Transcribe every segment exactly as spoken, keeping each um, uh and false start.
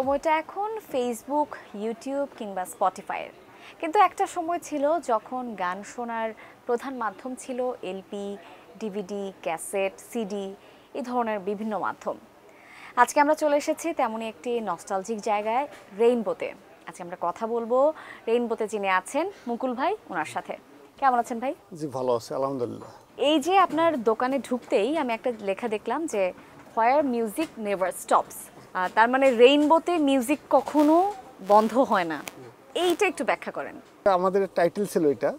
সময়টা এখন Facebook, YouTube কিংবা স্পটিফাইয়ের, কিন্তু একটা সময় ছিল যখন গান শোনার প্রধান মাধ্যম ছিল এলপি, ডিভিডি, ক্যাসেট, সিডি, এই ধরনের বিভিন্ন মাধ্যম। আজকে আমরা চলে এসেছি তেমনই একটি নস্টালজিক জায়গায়, রেইনবোতে। আজকে আমরা কথা বলবো রেইনবোতে যিনি আছেন মুকুল ভাই, ওনার সাথে। কেমন আছেন ভাই? জি ভালো আছি, আলহামদুলিল্লাহ। এই যে আপনার দোকানে ঢুকতেই আমি একটা লেখা দেখলাম যে হোয়ার মিউজিক নেভার স্টপস, তার মানে রেইনবোতে মিউজিক কখনো বন্ধ হয় না। এইটা একটু ব্যাখ্যা করেন। আমাদের টাইটেল ছিল এটা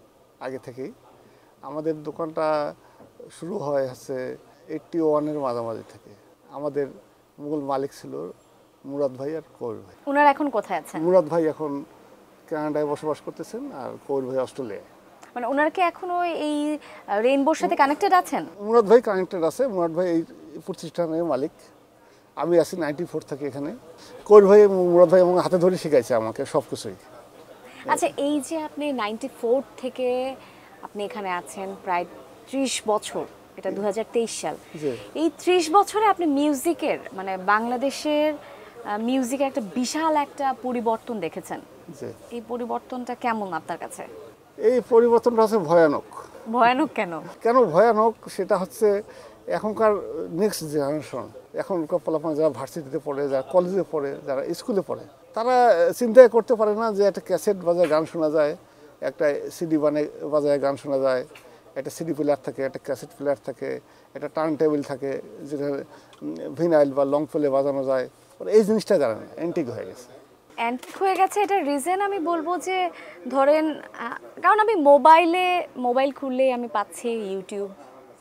আগে থেকেই। আমাদের দোকানটা শুরু হয় হচ্ছে এইটটি ওয়ানের মাঝামাঝি থেকে। আমাদের মূল মালিক ছিল মুরাদ ভাই আর কবির ভাই। ওনারা এখন কোথায় আছেন? মুরাদ ভাই এখন কানাডায় বসবাস করতেছেন আর কবির ভাই অস্ট্রেলিয়ায়। মানে ওনারা কি এখনো এই রেইনবোর সাথে কানেক্টেড আছেন? মুরাদ ভাই কানেক্টেড আছে। মুরাদ ভাই এই প্রতিষ্ঠানের মালিক। আমি আছি নাইনটি ফোর থেকে এখানে। কবির ভাই মুরাদ ভাই আমার হাতে ধরে শিখাইছে আমাকে সব কিছুই। আচ্ছা, এই যে আপনি নাইনটি ফোর থেকে আপনি এখানে আছেন প্রায় ত্রিশ বছর, এটা দু হাজার তেইশ সাল। এই ত্রিশ বছরে আপনি মিউজিকের মানে বাংলাদেশের মিউজিকের একটা বিশাল একটা পরিবর্তন দেখেছেন। এই পরিবর্তনটা কেমন আপনার কাছে? এই পরিবর্তনটা হচ্ছে ভয়ানক। ভয়ানক কেন? কেন ভয়ানক সেটা হচ্ছে এখনকার নেক্সট জেনারেশন, এখনকার পোলাপান যারা ভার্সিটিতে পড়ে, যারা কলেজে পড়ে, যারা স্কুলে পড়ে, তারা চিন্তাই করতে পারে না যে একটা ক্যাসেট বাজায় গান শোনা যায়, একটা সিডি বানে বাজায় গান শোনা যায়, একটা সিডি প্লেয়ার থাকে, একটা ক্যাসেট প্লেয়ার থাকে, একটা টার্ন টেবিল থাকে যেখানে ভিনাইল বা লং প্লে বাজানো যায়। এই জিনিসটা জানে না, অ্যান্টিক হয়ে গেছে। অ্যান্টিক হয়ে গেছে এটার রিজন আমি বলবো যে ধরেন, কারণ আমি মোবাইলে মোবাইল খুললেই আমি পাচ্ছি ইউটিউব।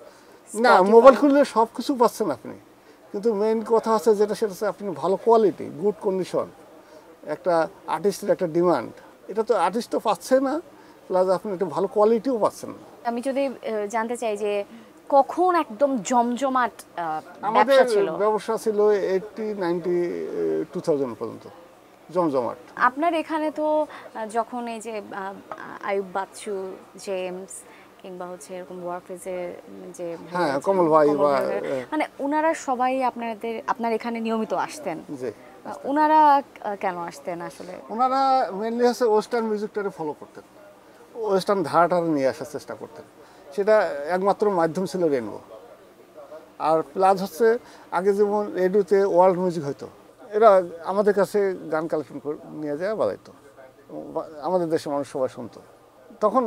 না, মোবাইল খুললে সব কিছু পাচ্ছেন আপনি, কিন্তু মেইন কথা আছে যেটা সেটা হচ্ছে আপনি ভালো কোয়ালিটি, গুড কন্ডিশন, একটা আর্টিস্টের একটা ডিমান্ড, এটা তো আর্টিস্ট তো পাচ্ছে না, প্লাস আপনি একটা ভালো কোয়ালিটিও পাচ্ছেন না। আমি যদি জানতে চাই যে কখন একদম জমজমাট আমাদের ব্যবসা ছিল এইটটি নাইনটি টু থাউজেন্ড পর্যন্ত জমজমাট। আপনার এখানে তো যখন এই যে আয়ুব বাচ্চু, জেমস কিংবা হচ্ছে এরকম ওয়ার্কফেজের যে হ্যাঁ কমল ভাই, মানে ওনারা সবাই আপনাদের আপনার এখানে নিয়মিত আসতেন। জি। ওনারা কেন আসতেন আসলে? ওনারা মেনলি হচ্ছে ওয়েস্টার্ন মিউজিকটাকে ফলো করতেন, ওয়েস্টার্ন ধারাটা নিয়ে আসার চেষ্টা করতেন। সেটা একমাত্র মাধ্যম ছিল রেনবো। আর প্লাস হচ্ছে আগে যেমন রেডিওতে ওয়ার্ল্ড মিউজিক হতো, এরা আমাদের কাছে গান কালেকশন করে নিয়ে যায় বাজাইতো, আমাদের দেশের মানুষ সবাই শুনতো। তখন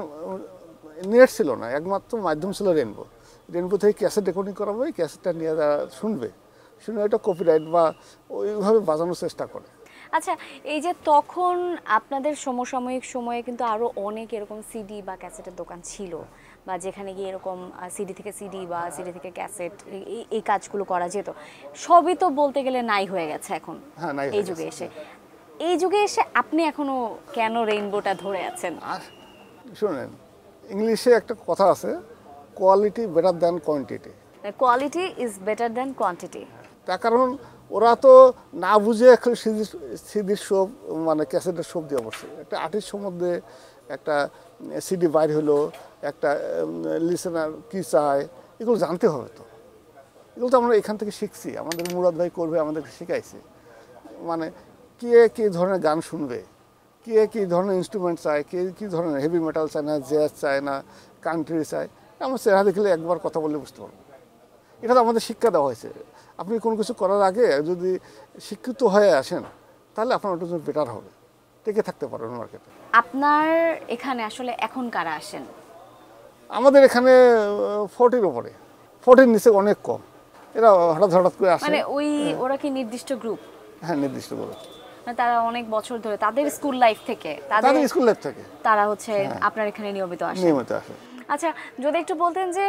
নেট ছিল না, একমাত্র মাধ্যম ছিল রেনবো। রেনবো থেকে ক্যাসেট রেকর্ডিং করা হবে, ক্যাসেটটা নিয়ে যারা শুনবে, শুনে ওইটা কপিরাইট বা ওইভাবে বাজানোর চেষ্টা করে। আচ্ছা, এই যে তখন আপনাদের সমসাময়িক সময়ে কিন্তু আরও অনেক এরকম সিডি বা ক্যাসেটের দোকান ছিল, বা যেখানে গিয়ে এরকম সিডি থেকে সিডি বা সিডি থেকে ক্যাসেট এই কাজগুলো করা যেত। সবই তো বলতে গেলে নাই হয়ে গেছে এখন এই যুগে এসে। এই যুগে এসে আপনি এখনো কেন রেইনবোটা ধরে আছেন? শুনেন, ইংলিশে একটা কথা আছে, quality better than quantity. Quality is better than quantity. তার কারণ ওরা তো না বুঝে এখন সিডি সিডির শোভ মানে ক্যাসেটের শোভ দিয়ে বসে। একটা আর্টিস্ট সম্বন্ধে একটা সিডি বাইর হলো, একটা লিসেনার কী চায়, এগুলো জানতে হবে। তো এগুলো তো আমরা এখান থেকে শিখছি, আমাদের মুরাদ ভাই করবে আমাদেরকে শেখাইছে। মানে কে কী ধরনের গান শুনবে, কে কী ধরনের ইনস্ট্রুমেন্ট চায়, কে কী ধরনের হেভি মেটাল চায় না, জ্যাজ চায় না, কান্ট্রি চায়, আমরা চেহারা দেখলে একবার কথা বললে বুঝতে পারবো। এটা তো আমাদের শিক্ষা দেওয়া হয়েছে। আপনি কোনো কিছু করার আগে যদি শিক্ষিত হয়ে আসেন তাহলে আপনার ওটার জন্য বেটার হবে, টিকে থাকতে পারবেন মার্কেটে। আপনার এখানে আসলে এখন কারা আসেন? আমাদের এখানে ফোর্টির ওপরে, ফোর্টির নিচে অনেক কম। এরা হঠাৎ হঠাৎ করে আসে। মানে ওই ওরা কি নির্দিষ্ট গ্রুপ? হ্যাঁ, নির্দিষ্ট গ্রুপ। তারা অনেক বছর ধরে তাদের স্কুল লাইফ থেকে তাদের স্কুল লাইফ থেকে তারা হচ্ছে আপনার এখানে নিয়মিত আসে। নিয়মিত আসে। আচ্ছা, যদি একটু বলতেন যে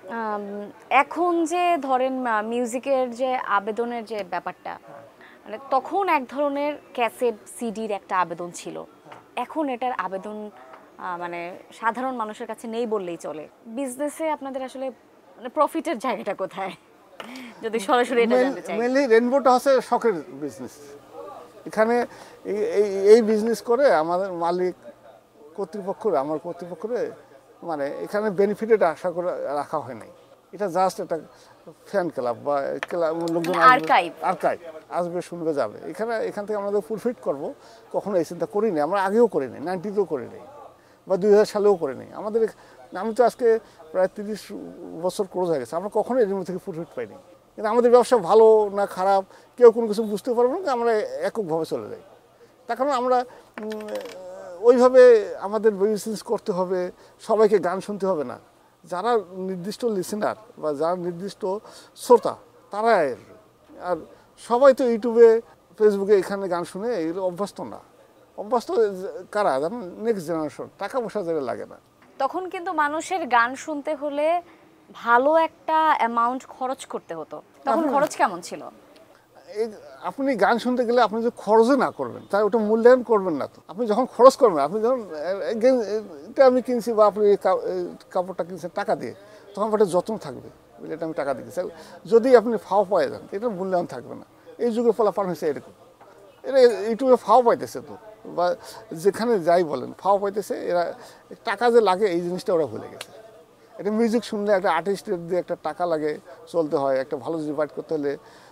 এখন যে ধরেন মিউজিকের যে আবেদনের যে ব্যাপারটা, মানে তখন এক ধরনের ক্যাসেট সিডির একটা আবেদন ছিল, এখন এটার আবেদন মানে সাধারণ মানুষের কাছে নেই বললেই চলে। বিজনেসে আপনাদের আসলে মানে প্রফিটের জায়গাটা কোথায়, যদি সরাসরি এটা জানতে চাই? মেইনলি রেইনবোটা হচ্ছে শখের বিজনেস। এখানে এই এই বিজনেস করে আমাদের মালিক কর্তৃপক্ষরা, আমার কর্তৃপক্ষরে মানে এখানে বেনিফিটেড আশা করে রাখা হয় নাই। এটা জাস্ট একটা ফ্যান ক্লাব বা ক্লাব, লোকজন আর্কাইভ আর্কাইভ আসবে শুনবে যাবে। এখানে এখান থেকে আমাদের ফুলফিট করবো কখনো এই চিন্তা করিনি, আমরা আগেও করিনি, নাইনটিতেও করিনি বা দুই হাজার সালেও করিনি। আমাদের আমি তো আজকে প্রায় তিরিশ বছর ক্লোজ হয়ে গেছে, আমরা কখনো এর মধ্যে থেকে ফুলফিট পাইনি। কিন্তু আমাদের ব্যবসা ভালো না খারাপ কেউ কোনো কিছু বুঝতে পারবো না, আমরা এককভাবে চলে যাই। তার কারণ আমরা ওইভাবে আমাদের বিজনেস করতে হবে, সবাইকে গান শুনতে হবে না। যারা নির্দিষ্ট লিসেনার বা যারা নির্দিষ্ট শ্রোতা তারা, আর সবাই তো ইউটিউবে ফেসবুকে এখানে গান শুনে এগুলো অভ্যস্ত না। অভ্যস্ত কারা জানেন? নেক্সট জেনারেশন, টাকা পয়সা যারা লাগে না। তখন কিন্তু মানুষের গান শুনতে হলে ভালো একটা অ্যামাউন্ট খরচ করতে হতো। তখন খরচ কেমন ছিল? আপনি গান শুনতে গেলে আপনি যদি খরচই না করবেন তাই ওটা মূল্যায়ন করবেন না। তো আপনি যখন খরচ করবেন, আপনি যখন এটা আমি কিনছি বা আপনি কাপড়টা কিনছেন টাকা দিয়ে, তখন ওটা যত্ন থাকবে, এটা আমি টাকা দিয়েছি। যদি আপনি ফাও পায়ে যান এটার মূল্যায়ন থাকবে না। এই যুগে ফলাফল হয়েছে এরকম, এরা ইউটিউবে ফাও পাইতেছে তো, বা যেখানে যাই বলেন ফাও পাইতেছে। এরা টাকা যে লাগে এই জিনিসটা ওরা ভুলে গেছে। এটা মিউজিক শুনলে একটা আর্টিস্টের দিয়ে একটা টাকা লাগে, চলতে হয়, একটা ভালো ডিভাইড করতে হলে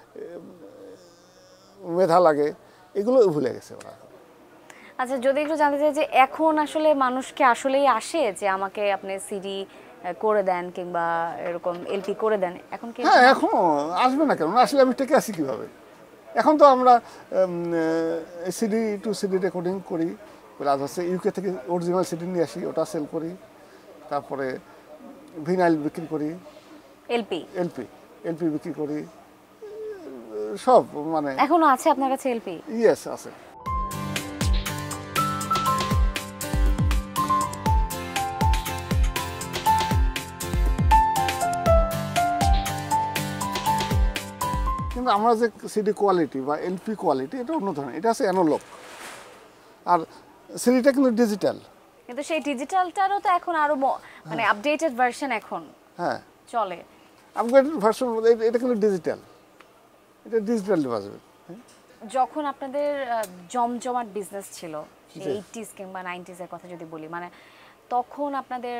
মেধা লাগে, এগুলো ভুলে গেছে ওরা। আচ্ছা, যদি একটু জানতে চাই যে এখন আসলে মানুষকে আসলেই আসে যে আমাকে আপনি সিডি করে দেন কিংবা এরকম এলপি করে দেন, এখন কি? হ্যাঁ, এখন আসবে না কেন? আসলে আমি টেকে আসি কীভাবে? এখন তো আমরা সিডি টু সিডি রেকর্ডিং করি, প্লাস হচ্ছে ইউকে থেকে অরিজিনাল সিডি নিয়ে আসি, ওটা সেল করি, তারপরে ভিনাইল বিক্রি করি, এলপি এলপি এলপি বিক্রি করি, সব। মানে এখনো আছে আপনার কাছে এলপি? ইয়েস, আছে। কিন্তু আমরা যে সিডি কোয়ালিটি বা এলপি কোয়ালিটি এটা অন্য ধরনের, এটা আছে অ্যানালগ, আর সিডিটা কিন্তু ডিজিটাল। কিন্তু সেই ডিজিটালটারও তো এখন আরো মানে আপডেটেড ভার্সন এখন হ্যাঁ চলে। আপগ্রেডেড ভার্সন, এটা কিন্তু ডিজিটাল, এটা ডিজিটালি বাজবে। যখন আপনাদের জমজমাট বিজনেস ছিল, এইটিস কিংবা নাইনটিস এর কথা যদি বলি, মানে তখন আপনাদের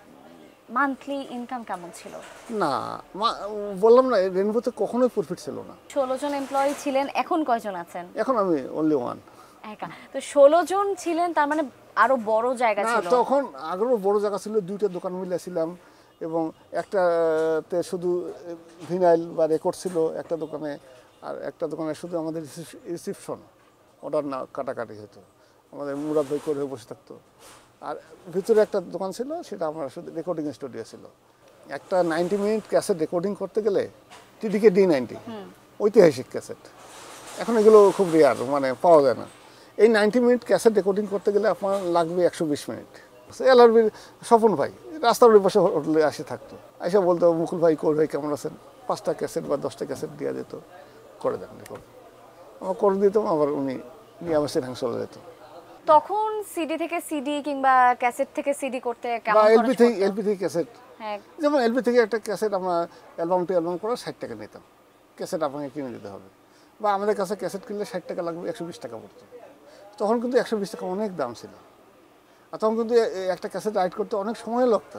মান্থলি ইনকাম কেমন ছিল? না, বললাম না, রেনবোতে কখনোই প্রফিট ছিল না। ষোলো জন এমপ্লয়ি ছিলেন, এখন কয়জন আছেন? এখন আমি অনলি ওয়ান, একা। তো ষোলো জন ছিলেন, তার মানে আরো বড় জায়গা ছিল? তখন আগেও বড় জায়গা ছিল, দুইটা দোকান মিলেছিলাম, এবং একটাতে শুধু ভিনাইল বা রেকর্ড ছিল একটা দোকানে, আর একটা দোকানে শুধু আমাদের রিসিপশন, অর্ডার না কাটাকাটি হতো, আমাদের মুরাদ ভাই করে বসে থাকতো। আর ভিতরে একটা দোকান ছিল, সেটা আমার শুধু রেকর্ডিং স্টুডিও ছিল। একটা নাইনটি মিনিট ক্যাসেট রেকর্ডিং করতে গেলে টিডিকে ডি নাইনটি ঐতিহাসিক ক্যাসেট, এখন এগুলো খুব রেয়ার, মানে পাওয়া যায় না। এই নাইনটি মিনিট ক্যাসেট রেকর্ডিং করতে গেলে আপনার লাগবে একশো বিশ মিনিট। এলআরবির স্বপন ভাই রাস্তার ওই পাশে হোটেলে আসে থাকতো, এসে বলতো মুকুল ভাই, কোর ভাই কেমন আছেন, পাঁচটা ক্যাসেট বা দশটা ক্যাসেট দেওয়া যেত, করে দেন রেকর্ড। আমার করে দিতাম, আবার উনি নিয়ে আমার সেখানে চলে যেত। তখন সিডি থেকে সিডি কিংবা ক্যাসেট থেকে সিডি করতে কেমন বা খরচ এলপি থেকে এলপি থেকে ক্যাসেট, হ্যাঁ, যেমন এলপি থেকে একটা ক্যাসেট আমরা অ্যালবাম টু অ্যালবাম করে ষাট টাকা নিতাম, ক্যাসেট আপনাকে কিনে দিতে হবে, বা আমাদের কাছে ক্যাসেট কিনলে ষাট টাকা লাগবে, একশো বিশ টাকা পড়তো। তখন কিন্তু একশো বিশ টাকা অনেক দাম ছিল, আর তখন কিন্তু একটা ক্যাসেট রাইড করতে অনেক সময় লাগতো।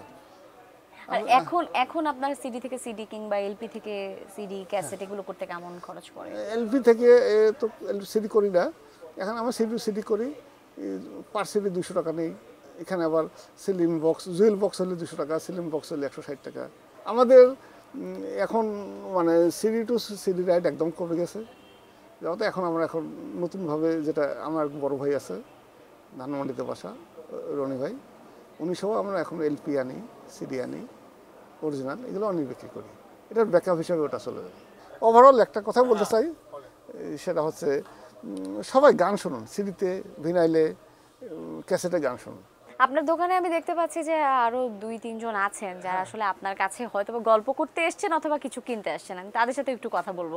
আর এখন এখন আপনার সিডি থেকে সিডি কিংবা এলপি থেকে সিডি ক্যাসেট এগুলো করতে কেমন খরচ পড়ে? এলপি থেকে তো সিডি করি না, এখন আমরা সিডি সিডি করি, পার সিডি দুশো টাকা নেই। এখানে আবার সিলিং বক্স, জুয়েল বক্স হলে দুশো টাকা, সিলিং বক্স হলে একশো ষাট টাকা। আমাদের এখন মানে সিডি টু সিডি রাইড একদম কমে গেছে, যাতে এখন আমরা এখন নতুনভাবে, যেটা আমার বড় ভাই আছে ধানমন্ডিতে বাসা, রনি ভাই, উনি সহ আমরা এখন এলপি আনি, সিডি আনি, অরিজিনাল, এগুলো অনেক বিক্রি করি। এটার ব্যাকআপ হিসাবে ওটা চলে যায়। ওভারঅল একটা কথা বলতে চাই, সেটা হচ্ছে সবাই গান শুনুন, সিডিতে, ভিনাইলে, ক্যাসেটে গান শুনুন। আপনার দোকানে আমি দেখতে পাচ্ছি যে আরো দুই তিনজন আছেন যারা আসলে আপনার কাছে হয়তো গল্প করতে এসেছেন অথবা কিছু কিনতে আসছেন, আমি তাদের সাথে একটু কথা বলবো।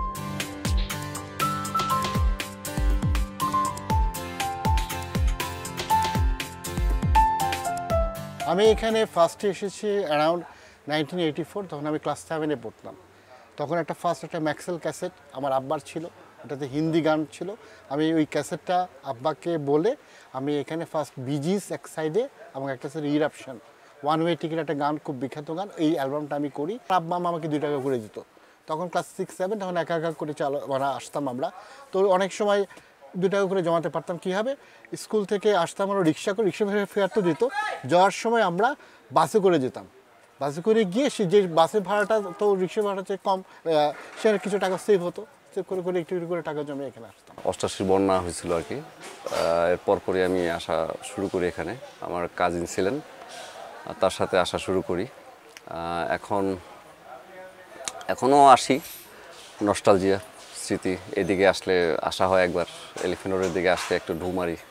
আমি এখানে ফার্স্টে এসেছি অ্যারাউন্ড নাইনটিন এইটি ফোর, তখন আমি ক্লাস সেভেনে পড়তাম। তখন একটা ফার্স্ট একটা ম্যাক্সেল ক্যাসেট আমার আব্বার ছিল, ওটাতে হিন্দি গান ছিল। আমি ওই ক্যাসেটটা আব্বাকে বলে আমি এখানে ফার্স্ট বিজিস এক সাইডে এবং একটা side eruption, one way ticket একটা গান, খুব বিখ্যাত গান, এই অ্যালবামটা আমি করি। আব্বা মা আমাকে দুই টাকা করে দিত, তখন ক্লাস সিক্স সেভেন, তখন একা একা করে চালা মানে আসতাম আমরা। তো অনেক সময় দু টাকা করে জমাতে পারতাম। কী হবে, স্কুল থেকে আসতাম আমরা রিক্সা করে, রিক্সা ফেয়ার তো দিত, যাওয়ার সময় আমরা বাসে করে যেতাম। বাসে করে গিয়ে সে যে বাসের ভাড়াটা তো রিক্সা ভাড়াটা চেয়ে কম, সেখানে কিছু টাকা সেভ হতো, সেভ করে করে একটু একটু করে টাকা জমে এখানে আসতাম। অষ্টাশি বন্যা হয়েছিল আর কি, এরপর পরে আমি আসা শুরু করি এখানে। আমার কাজিন ছিলেন, তার সাথে আসা শুরু করি। এখন এখনও আসি, নস্টালজিয়া স্মৃতি, এদিকে আসলে আসা হয় একবার, এলিফ্যান্ট রোডের দিকে আসলে একটু ঢু মারি।